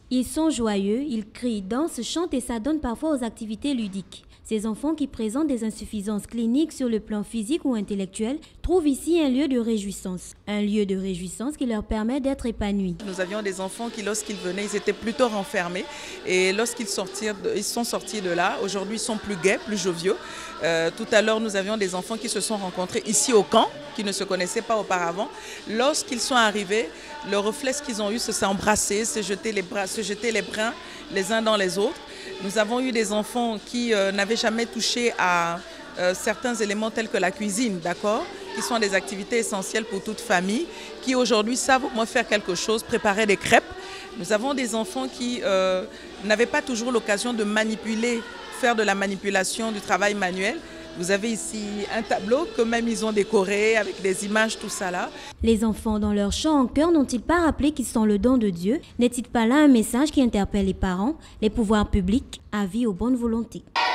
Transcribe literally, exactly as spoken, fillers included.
Ils sont joyeux, ils crient, dansent, chantent et s'adonnent parfois aux activités ludiques. Ces enfants qui présentent des insuffisances cliniques sur le plan physique ou intellectuel trouvent ici un lieu de réjouissance. Un lieu de réjouissance qui leur permet d'être épanouis. Nous avions des enfants qui, lorsqu'ils venaient, ils étaient plutôt renfermés. Et lorsqu'ils sortirent de, ils sont sortis de là, aujourd'hui ils sont plus gais, plus joviaux. Euh, tout à l'heure, nous avions des enfants qui se sont rencontrés ici au camp, qui ne se connaissaient pas auparavant. Lorsqu'ils sont arrivés, le réflexe qu'ils ont eu, c'est s'embrasser, se jeter les bras, se jeter les bras les uns dans les autres. Nous avons eu des enfants qui euh, n'avaient jamais touché à euh, certains éléments tels que la cuisine, d'accord, qui sont des activités essentielles pour toute famille, qui aujourd'hui savent au moins faire quelque chose, préparer des crêpes. Nous avons des enfants qui euh, n'avaient pas toujours l'occasion de manipuler, faire de la manipulation, du travail manuel. Vous avez ici un tableau que même ils ont décoré avec des images, tout ça là. Les enfants dans leur chant en chœur n'ont-ils pas rappelé qu'ils sont le don de Dieu? N'est-il pas là un message qui interpelle les parents, les pouvoirs publics? Avis aux bonnes volontés.